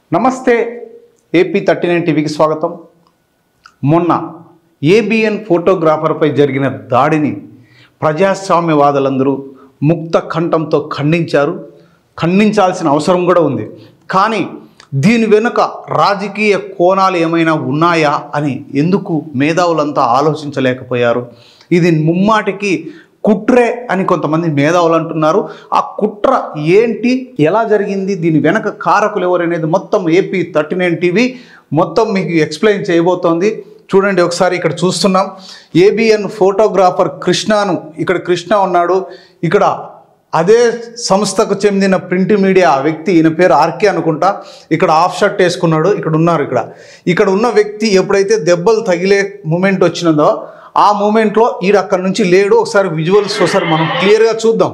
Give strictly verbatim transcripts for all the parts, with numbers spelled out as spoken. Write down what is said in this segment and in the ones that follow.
నమస్తే AP thirty nine టీవీకి స్వాగతం. మొన్న ఏబిఎన్ ఫోటోగ్రాఫర్పై జరిగిన దాడిని ప్రజాస్వామ్యవాదులందరూ ముక్త కంఠంతో ఖండించారు. ఖండించాల్సిన అవసరం కూడా ఉంది. కానీ దీని వెనుక రాజకీయ కోణాలు ఏమైనా ఉన్నాయా అని ఎందుకు మేధావులంతా ఆలోచించలేకపోయారు? ఇది ముమ్మాటికి కుట్రే అని కొంతమంది మేధావులు అంటున్నారు. ఆ కుట్ర ఏంటి, ఎలా జరిగింది, దీని వెనక కారకులు ఎవరు అనేది మొత్తం ఏపీ థర్టీ నైన్ టీవీ మొత్తం మీకు ఎక్స్ప్లెయిన్ చేయబోతోంది. చూడండి, ఒకసారి ఇక్కడ చూస్తున్నాం. ఏబిఎన్ ఫోటోగ్రాఫర్ కృష్ణను, ఇక్కడ కృష్ణ ఉన్నాడు. ఇక్కడ అదే సంస్థకు చెందిన ప్రింట్ మీడియా వ్యక్తి, ఈయన పేరు ఆర్కే అనుకుంటా, ఇక్కడ ఆఫ్ షర్ట్ వేసుకున్నాడు. ఇక్కడ ఉన్నారు. ఇక్కడ ఇక్కడ ఉన్న వ్యక్తి ఎప్పుడైతే దెబ్బలు తగిలే మూమెంట్ వచ్చినదో ఆ మూమెంట్లో ఈడ అక్కడి నుంచి లేడు. ఒకసారి విజువల్స్ ఒకసారి మనం క్లియర్గా చూద్దాం.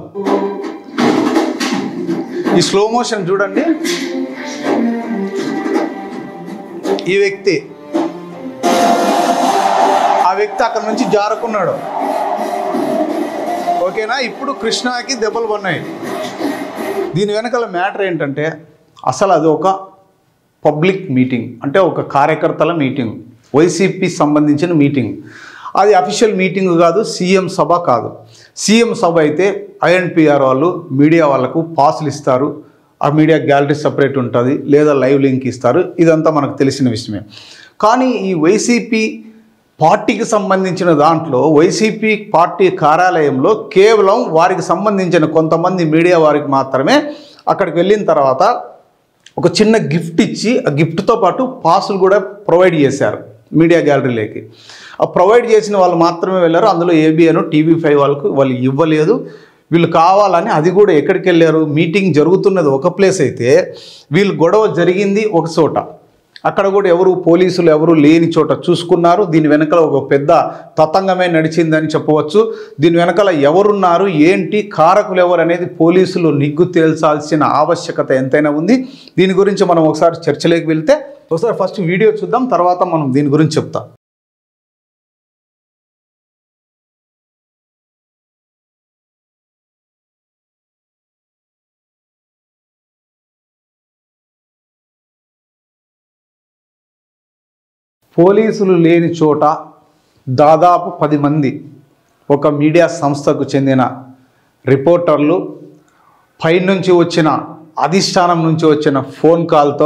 ఈ స్లో మోషన్ చూడండి. ఈ వ్యక్తి ఆ వ్యక్తి అక్కడి నుంచి జారుకున్నాడు. ఓకేనా? ఇప్పుడు కృష్ణకి దెబ్బలు పడినాయి. దీని వెనకాల మ్యాటర్ ఏంటంటే, అసలు అది ఒక పబ్లిక్ మీటింగ్, అంటే ఒక కార్యకర్తల మీటింగ్, వైసీపీ సంబంధించిన మీటింగ్. అది అఫీషియల్ మీటింగ్ కాదు, సీఎం సభ కాదు. సీఎం సభ అయితే ఐఎన్పిఆర్ వాళ్ళు మీడియా వాళ్ళకు పాసులు ఇస్తారు. ఆ మీడియా గ్యాలరీ సపరేట్ ఉంటుంది, లేదా లైవ్ లింక్ ఇస్తారు. ఇదంతా మనకు తెలిసిన విషయమే. కానీ ఈ వైసీపీ పార్టీకి సంబంధించిన దాంట్లో, వైసీపీ పార్టీ కార్యాలయంలో కేవలం వారికి సంబంధించిన కొంతమంది మీడియా వారికి మాత్రమే అక్కడికి వెళ్ళిన తర్వాత ఒక చిన్న గిఫ్ట్ ఇచ్చి, ఆ గిఫ్ట్తో పాటు పాసులు కూడా ప్రొవైడ్ చేశారు మీడియా గ్యాలరీలోకి. ఆ ప్రొవైడ్ చేసిన వాళ్ళు మాత్రమే వెళ్ళారు. అందులో ఏబిఎన్, టీవీ ఫైవ్ వాళ్ళకు వాళ్ళు ఇవ్వలేదు. వీళ్ళు కావాలని, అది కూడా ఎక్కడికి వెళ్ళారు, మీటింగ్ జరుగుతున్నది ఒక ప్లేస్ అయితే వీళ్ళు గొడవ జరిగింది ఒక చోట. అక్కడ కూడా ఎవరు పోలీసులు ఎవరు లేని చోట చూసుకున్నారు. దీని వెనకాల ఒక పెద్ద తతంగమే నడిచిందని చెప్పవచ్చు. దీని వెనకాల ఎవరున్నారు, ఏంటి, కారకులు ఎవరు అనేది పోలీసులు నిగ్గు తేల్చాల్సిన ఆవశ్యకత ఎంతైనా ఉంది. దీని గురించి మనం ఒకసారి చర్చలోకి వెళ్తే, ఒకసారి ఫస్ట్ వీడియో చూద్దాం, తర్వాత మనం దీని గురించి చెప్తాం. పోలీసులు లేని చోట దాదాపు పది మంది ఒక మీడియా సంస్థకు చెందిన రిపోర్టర్లు పైనుంచి వచ్చిన అధిష్టానం నుంచి వచ్చిన ఫోన్ కాల్తో,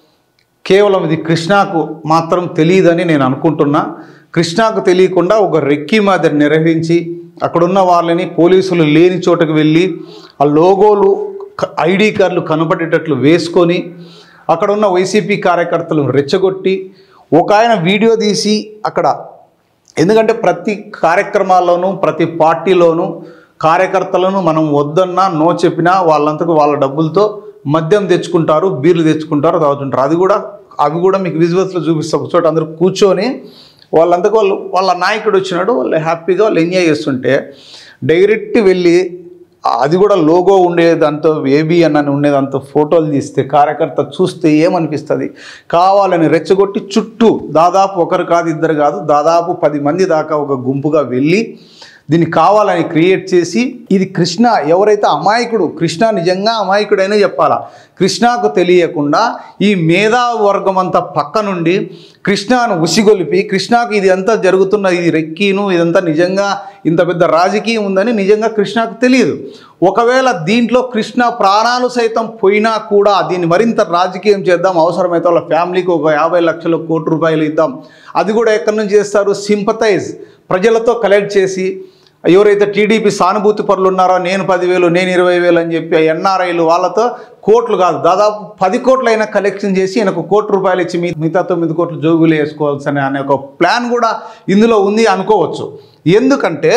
కేవలం ఇది కృష్ణకు మాత్రం తెలియదని నేను అనుకుంటున్నా, కృష్ణకు తెలియకుండా ఒక రెక్కీ మాదిరి నిర్వహించి అక్కడున్న వాళ్ళని పోలీసులు లేని చోటకు వెళ్ళి ఆ లోగోలు, ఐడి కార్డులు కనబడేటట్లు వేసుకొని అక్కడ ఉన్న వైసీపీ కార్యకర్తలు రెచ్చగొట్టి ఒక ఆయన వీడియో తీసి అక్కడ, ఎందుకంటే ప్రతి కార్యక్రమాల్లోనూ ప్రతి పార్టీలోనూ కార్యకర్తలను మనం వద్దన్నా నో చెప్పినా వాళ్ళంతకు వాళ్ళ డబ్బులతో మద్యం తెచ్చుకుంటారు, బీర్లు తెచ్చుకుంటారు, తాగుతుంటారు. అది కూడా అవి కూడా మీకు విజువల్స్లో చూపిస్తాం. ఒక చోట అందరూ కూర్చొని వాళ్ళంతకు వాళ్ళు వాళ్ళ నాయకుడు వచ్చినాడు, వాళ్ళు హ్యాపీగా వాళ్ళు ఎంజాయ్ చేస్తుంటే డైరెక్ట్ వెళ్ళి అది కూడా లోగో ఉండేదంతా, ఏబిఎన్ అని ఉండేదంతా ఫోటోలు తీస్తే కార్యకర్త చూస్తే ఏమనిపిస్తుంది? కావాలని రెచ్చగొట్టి చుట్టూ దాదాపు ఒకరు కాదు, ఇద్దరు కాదు, దాదాపు పది మంది దాకా ఒక గుంపుగా వెళ్ళి దీన్ని కావాలని క్రియేట్ చేసి, ఇది కృష్ణ ఎవరైతే అమాయకుడు, కృష్ణ నిజంగా అమాయకుడైనా చెప్పాలా, కృష్ణకు తెలియకుండా ఈ మేధావి వర్గం అంతా పక్క నుండి కృష్ణను ఉసిగొలిపి, కృష్ణకు ఇది అంతా జరుగుతున్న ఇది రెక్కీను, ఇదంతా నిజంగా ఇంత పెద్ద రాజకీయం ఉందని నిజంగా కృష్ణకు తెలియదు. ఒకవేళ దీంట్లో కృష్ణ ప్రాణాలు సైతం పోయినా కూడా దీన్ని మరింత రాజకీయం చేద్దాం, అవసరమైతే వాళ్ళ ఫ్యామిలీకి ఒక యాభై లక్షల కోటి రూపాయలు ఇద్దాం, అది కూడా ఎక్కడి నుంచి చేస్తారు, సింపతైజ్ ప్రజలతో కలెక్ట్ చేసి, ఎవరైతే టీడీపీ సానుభూతి పరులు ఉన్నారో నేను పదివేలు నేను ఇరవై వేలు అని చెప్పి ఎన్ఆర్ఐలు వాళ్ళతో కోట్లు కాదు దాదాపు పది కోట్లు అయినా కలెక్షన్ చేసి ఈయనకు కోటి రూపాయలు ఇచ్చి మిగతా తొమ్మిది కోట్లు జోగులు వేసుకోవాల్సిన అనే ఒక ప్లాన్ కూడా ఇందులో ఉంది అనుకోవచ్చు. ఎందుకంటే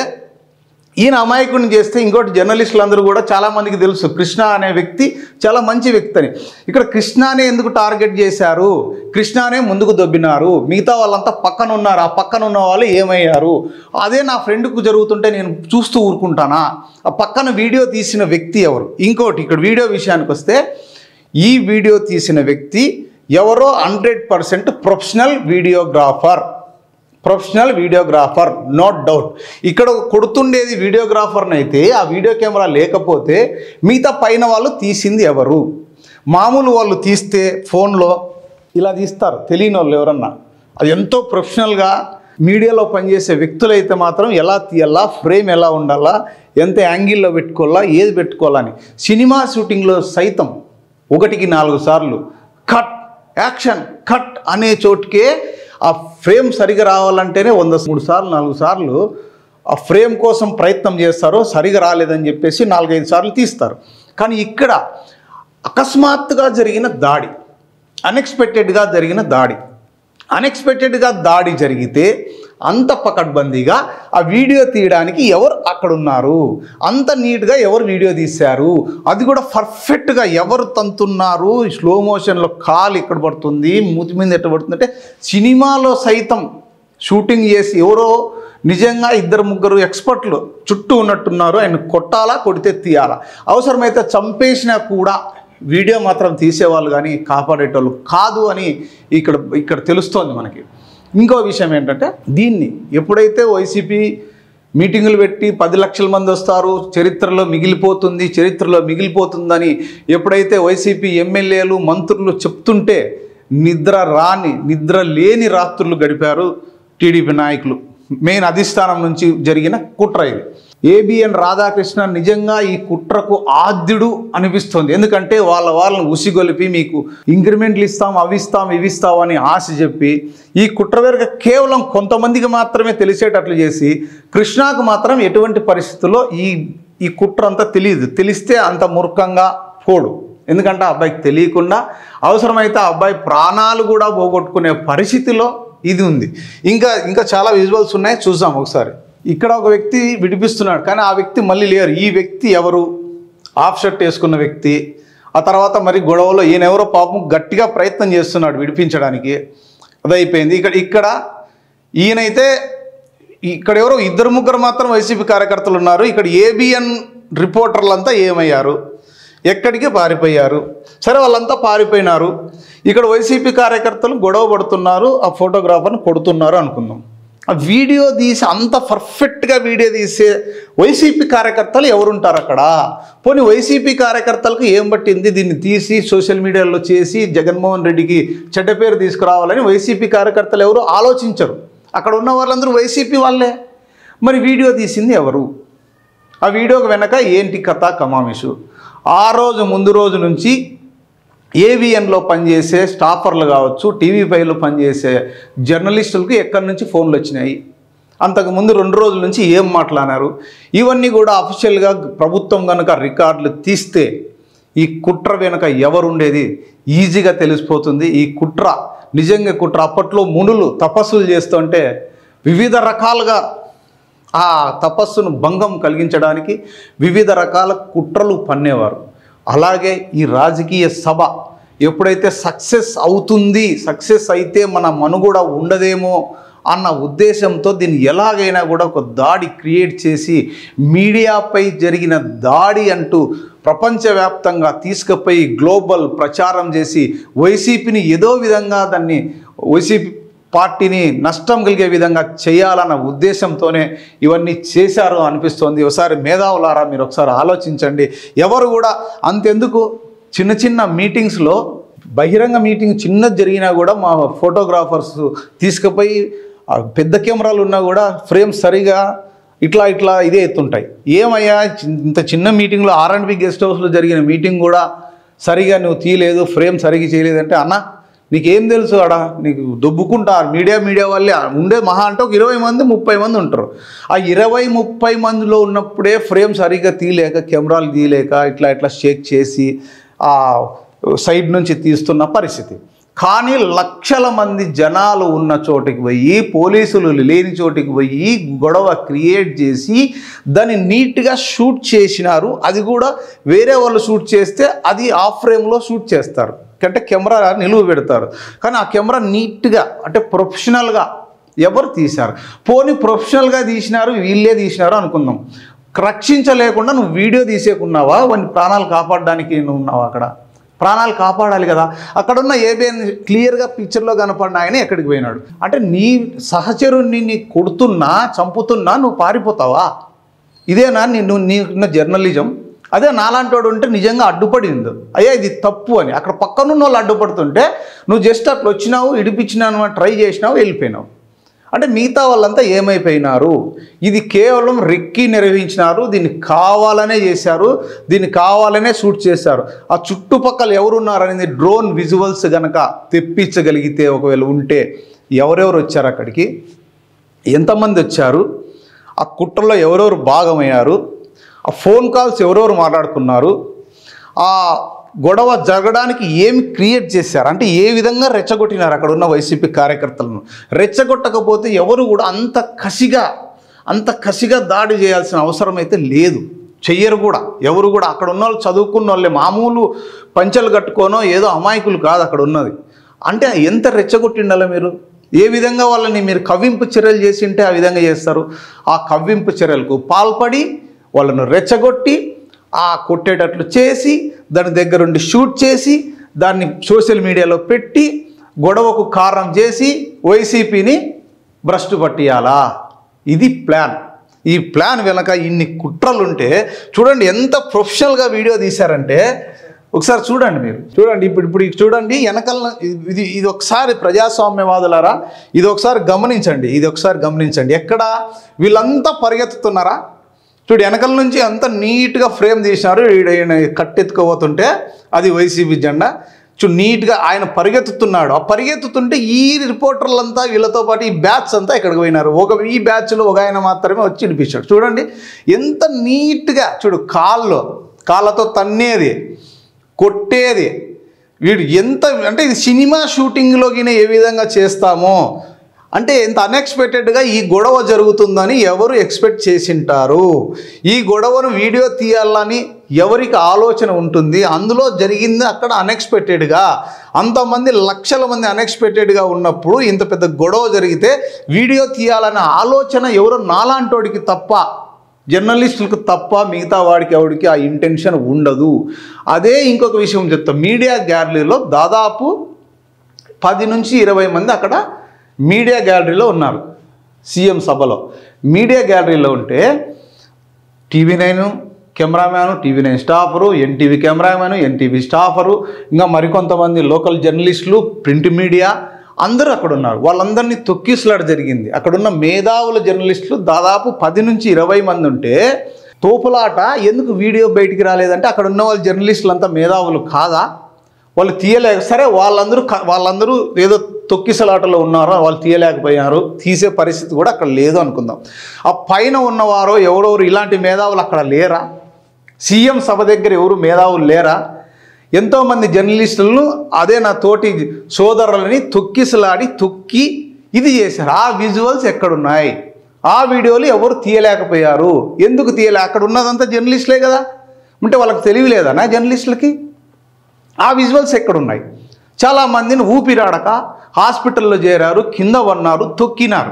ఈయన అమాయకుడిని చేస్తే ఇంకోటి జర్నలిస్టులు అందరూ కూడా చాలామందికి తెలుసు కృష్ణ అనే వ్యక్తి చాలా మంచి వ్యక్తి అని. ఇక్కడ కృష్ణనే ఎందుకు టార్గెట్ చేశారు, కృష్ణనే ముందుకు దొబ్బినారు, మిగతా వాళ్ళంతా పక్కన ఉన్నారు, ఆ పక్కన ఉన్న వాళ్ళు ఏమయ్యారు, అదే నా ఫ్రెండ్కు జరుగుతుంటే నేను చూస్తూ ఊరుకుంటానా, ఆ పక్కన వీడియో తీసిన వ్యక్తి ఎవరు? ఇంకోటి ఇక్కడ వీడియో విషయానికి వస్తే, ఈ వీడియో తీసిన వ్యక్తి ఎవరో hundred percent professional videographer, professional videographer no doubt. ఇక్కడ కొడుతుండేది వీడియోగ్రాఫర్ని అయితే ఆ వీడియో కెమెరా లేకపోతే మిగతా పైన వాళ్ళు తీసింది ఎవరు? మామూలు వాళ్ళు తీస్తే ఫోన్లో ఇలా తీస్తారు, తెలియని వాళ్ళు ఎవరన్నా. అది ఎంతో ప్రొఫెషనల్గా మీడియాలో పనిచేసే వ్యక్తులైతే మాత్రం ఎలా తీయాలా, ఫ్రేమ్ ఎలా ఉండాలా, ఎంత యాంగిల్లో పెట్టుకోవాలా, ఏది పెట్టుకోవాలని. సినిమా షూటింగ్లో సైతం ఒకటికి నాలుగు సార్లు కట్, యాక్షన్, కట్ అనే చోటుకే ఆ ఫ్రేమ్ సరిగా రావాలంటేనే వంద మూడు సార్లు నాలుగు సార్లు ఆ ఫ్రేమ్ కోసం ప్రయత్నం చేస్తారు. సరిగా రాలేదని చెప్పేసి నాలుగైదు సార్లు తీస్తారు. కానీ ఇక్కడ అకస్మాత్తుగా జరిగిన దాడి, అన్ఎక్స్పెక్టెడ్గా జరిగిన దాడి అన్ఎక్స్పెక్టెడ్గా దాడి జరిగితే అంత పకడ్బందీగా ఆ వీడియో తీయడానికి ఎవరు అక్కడ ఉన్నారు, అంత నీట్గా ఎవరు వీడియో తీశారు, అది కూడా పర్ఫెక్ట్గా ఎవరు తంతున్నారు, స్లో మోషన్లో కాలు ఎక్కడ పడుతుంది, మూతి మీద ఎట్ట పడుతుంది అంటే సినిమాలో సైతం షూటింగ్ చేసి ఎవరో నిజంగా ఇద్దరు ముగ్గురు ఎక్స్పర్ట్లు చుట్టూ ఉన్నట్టున్నారు. ఆయన కొట్టాలా, కొడితే తీయాలా, అవసరమైతే చంపేసినా కూడా వీడియో మాత్రం తీసేవాళ్ళు కానీ కాపాడేటోళ్ళు కాదు అని ఇక్కడ ఇక్కడ తెలుస్తోంది మనకి. ఇంకో విషయం ఏంటంటే, దీన్ని ఎప్పుడైతే వైసీపీ మీటింగులు పెట్టి పది లక్షల మంది వస్తారు, చరిత్రలో మిగిలిపోతుంది చరిత్రలో మిగిలిపోతుందని ఎప్పుడైతే వైసీపీ ఎమ్మెల్యేలు మంత్రులు చెప్తుంటే నిద్ర రాని నిద్ర లేని రాత్రులు గడిపారు టీడీపీ నాయకులు. మెయిన్ అధిష్టానం నుంచి జరిగిన కుట్ర ఇది. ఏబిఎన్ రాధాకృష్ణ నిజంగా ఈ కుట్రకు ఆద్యుడు అనిపిస్తుంది. ఎందుకంటే వాళ్ళ వాళ్ళని ఉసిగొలిపి మీకు ఇంక్రిమెంట్లు ఇస్తాం, అవి ఇస్తాం, ఇవి ఇస్తాం అని ఆశ చెప్పి ఈ కుట్ర వెనుక కేవలం కొంతమందికి మాత్రమే తెలిసేటట్లు చేసి కృష్ణకు మాత్రం ఎటువంటి పరిస్థితుల్లో ఈ ఈ కుట్ర అంతా తెలియదు. తెలిస్తే అంత మూర్ఖంగా పోడు. ఎందుకంటే ఆ అబ్బాయికి తెలియకుండా అవసరమైతే ఆ అబ్బాయి ప్రాణాలు కూడా పోగొట్టుకునే పరిస్థితిలో ఇది ఉంది. ఇంకా ఇంకా చాలా విజువల్స్ ఉన్నాయి, చూద్దాం ఒకసారి. ఇక్కడ ఒక వ్యక్తి విడిపిస్తున్నాడు, కానీ ఆ వ్యక్తి మళ్ళీ లేరు. ఈ వ్యక్తి ఎవరు? హాఫ్ షర్ట్ వేసుకున్న వ్యక్తి. ఆ తర్వాత మరి గొడవలో ఈయన ఎవరో పాపం గట్టిగా ప్రయత్నం చేస్తున్నాడు విడిపించడానికి, అదైపోయింది. ఇక్కడ ఇక్కడ ఈయనైతే ఇక్కడ ఎవరో ఇద్దరు ముగ్గురు మాత్రం వైసీపీ కార్యకర్తలు ఉన్నారు. ఇక్కడ ఏబిఎన్ రిపోర్టర్లంతా ఏమయ్యారు, ఎక్కడికి పారిపోయారు? సరే, వాళ్ళంతా పారిపోయినారు. ఇక్కడ వైసీపీ కార్యకర్తలు గొడవ పడుతున్నారు, ఆ ఫోటోగ్రాఫర్ని కొడుతున్నారు అనుకుందాం. ఆ వీడియో తీసి అంత పర్ఫెక్ట్గా వీడియో తీసే వైసీపీ కార్యకర్తలు ఎవరుంటారు అక్కడ? పోనీ వైసీపీ కార్యకర్తలకు ఏం పట్టింది దీన్ని తీసి సోషల్ మీడియాలో చేసి జగన్మోహన్ రెడ్డికి చెడ్డ పేరు తీసుకురావాలని వైసీపీ కార్యకర్తలు ఎవరు ఆలోచించరు. అక్కడ ఉన్న వాళ్ళందరూ వైసీపీ వాళ్ళే. మరి వీడియో తీసింది ఎవరు? ఆ వీడియోకి వెనక ఏంటి కథ కమామిషు? ఆ రోజు ముందు రోజు నుంచి ఏవిఎన్లో పనిచేసే స్టాఫర్లు కావచ్చు, టీవీ ఫైవ్లో పనిచేసే జర్నలిస్టులకు ఎక్కడి నుంచి ఫోన్లు వచ్చినాయి, అంతకుముందు రెండు రోజుల నుంచి ఏం మాట్లాడారు, ఇవన్నీ కూడా అఫీషియల్గా ప్రభుత్వం కనుక రికార్డులు తీస్తే ఈ కుట్ర వెనుక ఎవరుండేది ఈజీగా తెలిసిపోతుంది. ఈ కుట్ర నిజంగా కుట్ర. అప్పట్లో మునులు తపస్సులు చేస్తుంటే వివిధ రకాలుగా ఆ తపస్సును భంగం కలిగించడానికి వివిధ రకాల కుట్రలు పన్నేవారు. అలాగే ఈ రాజకీయ సభ ఎప్పుడైతే సక్సెస్ అవుతుంది, సక్సెస్ అయితే మన మనుగడ ఉండదేమో అన్న ఉద్దేశంతో దీన్ని ఎలాగైనా కూడా ఒక దాడి క్రియేట్ చేసి మీడియాపై జరిగిన దాడి అంటూ ప్రపంచవ్యాప్తంగా తీసుకుపోయి గ్లోబల్ ప్రచారం చేసి వైసీపీని ఏదో విధంగా దాన్ని వైసీపీ పార్టీని నష్టం కలిగే విధంగా చేయాలన్న ఉద్దేశంతోనే ఇవన్నీ చేశారు అనిపిస్తోంది. ఒకసారి మేధావులారా మీరు ఒకసారి ఆలోచించండి. ఎవరు కూడా అంతెందుకు చిన్న చిన్న మీటింగ్స్లో బహిరంగ మీటింగ్ చిన్నది జరిగినా కూడా మా ఫోటోగ్రాఫర్స్ తీసుకుపోయి పెద్ద కెమెరాలు ఉన్నా కూడా ఫ్రేమ్ సరిగా ఇట్లా ఇట్లా ఇదే ఎత్తుంటాయి. ఏమయ్యా ఇంత చిన్న మీటింగ్లో ఆర్ అండ్ బి గెస్ట్ హౌస్లో జరిగిన మీటింగ్ కూడా సరిగా నువ్వు తీయలేదు, ఫ్రేమ్ సరిగా చేయలేదంటే అన్న నీకేం తెలుసు ఆడ, నీకు దొబ్బుకుంటారు మీడియా మీడియా వాళ్ళే ఉండే మహా అంటే ఒక ఇరవై మంది ముప్పై మంది ఉంటారు. ఆ ఇరవై ముప్పై మందిలో ఉన్నప్పుడే ఫ్రేమ్ సరిగ్గా తీయలేక కెమెరాలు తీయలేక ఇట్లా ఇట్లా షేక్ చేసి ఆ సైడ్ నుంచి తీస్తున్న పరిస్థితి. కానీ లక్షల మంది జనాలు ఉన్న చోటికి పోయి పోలీసులు లేని చోటికి పోయి గొడవ క్రియేట్ చేసి దాన్ని నీట్గా షూట్ చేసినారు. అది కూడా వేరే వాళ్ళు షూట్ చేస్తే అది ఆఫ్ ఫ్రేమ్లో షూట్ చేస్తారు, అంటే కెమెరా నిలువ పెడతారు. కానీ ఆ కెమెరా నీట్గా అంటే ప్రొఫెషనల్గా ఎవరు తీశారు? పోనీ ప్రొఫెషనల్గా తీసినారు, వీళ్ళే తీసినారు అనుకుందాం. రక్షించలేకుండా నువ్వు వీడియో తీసేకున్నావా? వాడిని ప్రాణాలు కాపాడడానికి నువ్వు ఉన్నావా? అక్కడ ప్రాణాలు కాపాడాలి కదా. అక్కడున్న ఏబిఎన్ క్లియర్గా పిక్చర్లో కనపడిన ఆయన ఎక్కడికి పోయినాడు అంటే నీ సహచరుణ్ణి నీ కొడుతున్నా చంపుతున్నా నువ్వు పారిపోతావా? ఇదేనా నిన్ను నీకున్న జర్నలిజం? అదే నాలాంటి వాడు ఉంటే నిజంగా అడ్డుపడింది, అయ్యా ఇది తప్పు అని. అక్కడ పక్కనున్న వాళ్ళు అడ్డుపడుతుంటే నువ్వు జస్ట్ అట్లా వచ్చినావు, ఇడిపించినాను, ట్రై చేసినావు, వెళ్ళిపోయినావు. అంటే మిగతా వాళ్ళంతా ఏమైపోయినారు? ఇది కేవలం రెక్కి నిర్వహించినారు, దీన్ని కావాలనే చేశారు, దీన్ని కావాలనే షూట్ చేశారు. ఆ చుట్టుపక్కల ఎవరున్నారనేది డ్రోన్ విజువల్స్ కనుక తెప్పించగలిగితే, ఒకవేళ ఉంటే ఎవరెవరు వచ్చారు అక్కడికి, ఎంతమంది వచ్చారు, ఆ కుట్రలో ఎవరెవరు భాగమయ్యారు, ఆ ఫోన్ కాల్స్ ఎవరెవరు మాట్లాడుకున్నారు, ఆ గొడవ జరగడానికి ఏమి క్రియేట్ చేశారు, అంటే ఏ విధంగా రెచ్చగొట్టినారు అక్కడ ఉన్న వైసీపీ కార్యకర్తలను. రెచ్చగొట్టకపోతే ఎవరు కూడా అంత కసిగా అంత కసిగా దాడి చేయాల్సిన అవసరం అయితే లేదు, చెయ్యరు కూడా ఎవరు కూడా. అక్కడ ఉన్న వాళ్ళు చదువుకున్న వాళ్ళే, మామూలు పంచలు కట్టుకోనో ఏదో అమాయకులు కాదు అక్కడ ఉన్నది. అంటే ఎంత రెచ్చగొట్టిండాలి మీరు, ఏ విధంగా వాళ్ళని మీరు కవ్వింపు చర్యలు చేసి ఉంటే ఆ విధంగా చేస్తారు. ఆ కవ్వింపు చర్యలకు పాల్పడి వాళ్ళను రెచ్చగొట్టి ఆ కొట్టేటట్లు చేసి దాని దగ్గరుండి షూట్ చేసి దాన్ని సోషల్ మీడియాలో పెట్టి గొడవకు కారణం చేసి వైసీపీని భ్రష్టు పట్టియాలా, ఇది ప్లాన్. ఈ ప్లాన్ వెనక ఇన్ని కుట్రలుంటే చూడండి ఎంత ప్రొఫెషనల్గా వీడియో తీశారంటే ఒకసారి చూడండి మీరు. చూడండి ఇప్పుడు ఇప్పుడు చూడండి వెనకాల ఇది ఇది ఒకసారి ప్రజాస్వామ్యవాదులారా ఇది ఒకసారి గమనించండి, ఇది ఒకసారి గమనించండి. ఎక్కడ వీళ్ళంతా పరిగెత్తుతున్నారా? చూడు వెనకాల నుంచి అంత నీట్గా ఫ్రేమ్ తీసినారు, ఈయన కట్టెత్తుకోబోతుంటే అది వైసీపీ జెండా. చూడు నీట్గా ఆయన పరిగెత్తుతున్నాడు. ఆ పరిగెత్తుతుంటే ఈ రిపోర్టర్లంతా వీళ్ళతో పాటు ఈ బ్యాచ్ అంతా ఇక్కడికి పోయినారు. ఒక ఈ బ్యాచ్లో ఒక ఆయన మాత్రమే వచ్చి వినిపించాడు. చూడండి ఎంత నీట్గా, చూడు కాళ్ళు కాళ్ళతో తన్నేది, కొట్టేది, వీడు ఎంత అంటే ఇది సినిమా షూటింగ్లోకి ఏ విధంగా చేస్తామో అంటే ఎంత అన్ఎక్స్పెక్టెడ్గా ఈ గొడవ జరుగుతుందని ఎవరు ఎక్స్పెక్ట్ చేసింటారు. ఈ గొడవను వీడియో తీయాలని ఎవరికి ఆలోచన ఉంటుంది? అందులో జరిగింది అక్కడ అన్ఎక్స్పెక్టెడ్గా, అంతమంది లక్షల మంది అన్ఎక్స్పెక్టెడ్గా ఉన్నప్పుడు ఇంత పెద్ద గొడవ జరిగితే వీడియో తీయాలనే ఆలోచన ఎవరో నాలాంటోడికి తప్ప, జర్నలిస్టులకు తప్ప మిగతా వాడికి ఎవడికి ఆ ఇంటెన్షన్ ఉండదు. అదే ఇంకొక విషయం చెప్తాం, మీడియా గ్యాలరీలో దాదాపు పది నుంచి ఇరవై మంది అక్కడ మీడియా గ్యాలరీలో ఉన్నారు. సీఎం సభలో మీడియా గ్యాలరీలో ఉంటే TV nine cameraman, TV nine staffer, NTV cameraman, NTV staffer, ఇంకా మరికొంతమంది లోకల్ జర్నలిస్టులు, ప్రింట్ మీడియా అందరూ అక్కడ ఉన్నారు. వాళ్ళందరినీ తొక్కిసలాట జరిగింది. అక్కడున్న మేధావుల జర్నలిస్టులు దాదాపు పది నుంచి ఇరవై మంది ఉంటే తోపులాట ఎందుకు వీడియో బయటికి రాలేదంటే అక్కడ ఉన్న వాళ్ళ జర్నలిస్టులు అంతా మేధావులు కాదా? వాళ్ళు తీయలేక, సరే వాళ్ళందరూ వాళ్ళందరూ ఏదో తొక్కిసలాటలో ఉన్నారో వాళ్ళు తీయలేకపోయారు, తీసే పరిస్థితి కూడా అక్కడ లేదు అనుకుందాం. ఆ పైన ఉన్నవారో ఎవరెవరు ఇలాంటి మేధావులు అక్కడ లేరా? సీఎం సభ దగ్గర ఎవరు మేధావులు లేరా? ఎంతోమంది జర్నలిస్టులను అదే నా తోటి సోదరులని తొక్కిసలాడి తొక్కి ఇది చేశారు. ఆ విజువల్స్ ఎక్కడున్నాయి? ఆ వీడియోలు ఎవరు తీయలేకపోయారు? ఎందుకు తీయలే? అక్కడ ఉన్నదంతా జర్నలిస్టులే కదా, అంటే వాళ్ళకి తెలియలేదనా జర్నలిస్టులకి? ఆ విజువల్స్ ఎక్కడున్నాయి? చాలామందిని ఊపిరాడక హాస్పిటల్లో చేరారు, కింద ఉన్నారు, తొక్కినారు.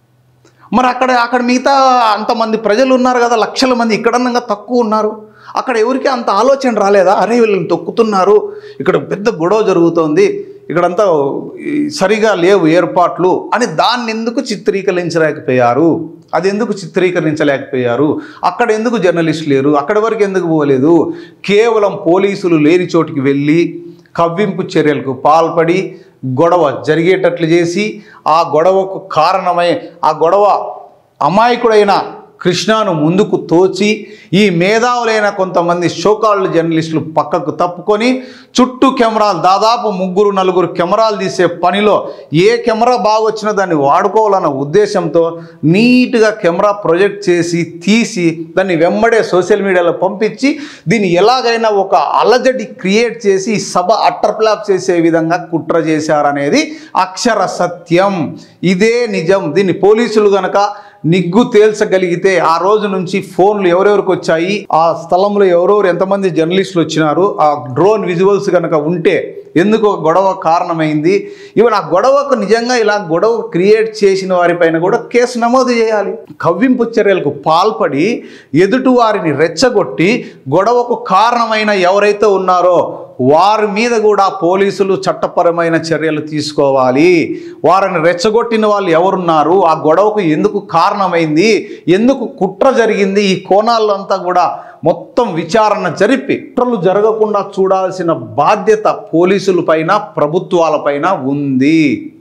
మరి అక్కడ అక్కడ మిగతా అంతమంది ప్రజలు ఉన్నారు కదా, లక్షల మంది, ఇక్కడన్నా తక్కువ ఉన్నారు. అక్కడ ఎవరికి అంత ఆలోచన రాలేదా? అరే వీళ్ళని తొక్కుతున్నారు, ఇక్కడ పెద్ద గొడవ జరుగుతోంది, ఇక్కడంతా సరిగా లేవు ఏర్పాట్లు అని దాన్ని ఎందుకు చిత్రీకరించలేకపోయారు? అది ఎందుకు చిత్రీకరించలేకపోయారు? అక్కడ ఎందుకు జర్నలిస్టులు లేరు? అక్కడి వరకు ఎందుకు పోలేదు? కేవలం పోలీసులు లేని చోటికి వెళ్ళి కవ్వింపు చర్యలకు పాల్పడి గొడవ జరిగేటట్లు చేసి ఆ గొడవకు కారణమై ఆ గొడవ అమాయకుడైన కృష్ణను ముందుకు తోచి ఈ మేధావులైన కొంతమంది షోకాళ్ళు జర్నలిస్టులు పక్కకు తప్పుకొని చుట్టూ కెమెరాలు దాదాపు ముగ్గురు నలుగురు కెమెరాలు తీసే పనిలో ఏ కెమెరా బాగా వచ్చినా దాన్ని వాడుకోవాలన్న ఉద్దేశంతో నీట్గా కెమెరా ప్రొజెక్ట్ చేసి తీసి దాన్ని వెంబడే సోషల్ మీడియాలో పంపించి దీన్ని ఎలాగైనా ఒక అలజడి క్రియేట్ చేసి సభ అట్టర్ప్లాప్ చేసే విధంగా కుట్ర చేశారనేది అక్షర సత్యం. ఇదే నిజం. దీన్ని పోలీసులు గనక నిగ్గు తేల్చగలిగితే ఆ రోజు నుంచి ఫోన్లు ఎవరెవరికి వచ్చాయి, ఆ స్థలంలో ఎవరెవరు ఎంతమంది జర్నలిస్టులు వచ్చినారు, ఆ డ్రోన్ విజువల్స్ కనుక ఉంటే ఎందుకు గొడవ కారణమైంది, ఈవెన్ ఆ గొడవకు నిజంగా ఇలా గొడవ క్రియేట్ చేసిన వారిపైన కూడా కేసు నమోదు చేయాలి. కవ్వింపు చర్యలకు పాల్పడి ఎదుటి వారిని రెచ్చగొట్టి గొడవకు కారణమైన ఎవరైతే ఉన్నారో వారి మీద కూడా పోలీసులు చట్టపరమైన చర్యలు తీసుకోవాలి. వారిని రెచ్చగొట్టిన వాళ్ళు ఎవరున్నారు, ఆ గొడవకు ఎందుకు కారణమైంది, ఎందుకు కుట్ర జరిగింది, ఈ కోణాల్లో అంతా కూడా మొత్తం విచారణ జరిపి కుట్రలు జరగకుండా చూడాల్సిన బాధ్యత పోలీసుల పైన ప్రభుత్వాల పైన ఉంది.